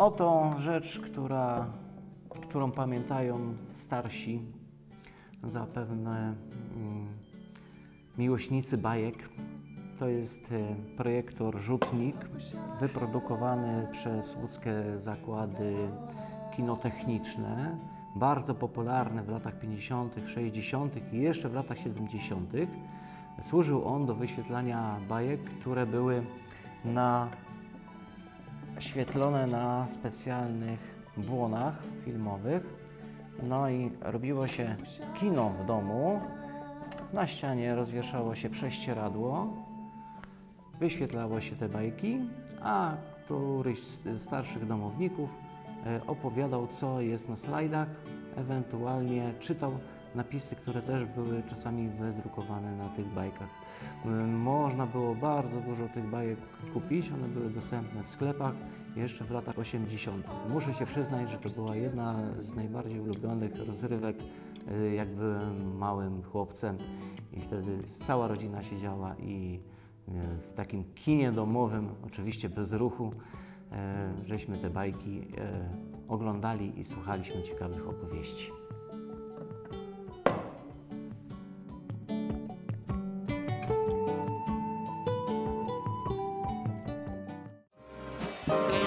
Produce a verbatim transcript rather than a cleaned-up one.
Oto rzecz, która, którą pamiętają starsi, zapewne mm, miłośnicy bajek. To jest projektor rzutnik wyprodukowany przez łódzkie zakłady kinotechniczne, bardzo popularny w latach pięćdziesiątych, sześćdziesiątych i jeszcze w latach siedemdziesiątych. Służył on do wyświetlania bajek, które były na, świetlone na specjalnych błonach filmowych. No i robiło się kino w domu. Na ścianie rozwieszało się prześcieradło, wyświetlało się te bajki, a któryś z starszych domowników opowiadał, co jest na slajdach, ewentualnie czytał napisy, które też były czasami wydrukowane na tych bajkach. Można było bardzo dużo tych bajek kupić, one były dostępne w sklepach jeszcze w latach osiemdziesiątych. Muszę się przyznać, że to była jedna z najbardziej ulubionych rozrywek, jak byłem małym chłopcem i wtedy cała rodzina siedziała i w takim kinie domowym, oczywiście bez ruchu, żeśmy te bajki oglądali i słuchaliśmy ciekawych opowieści. Thank you.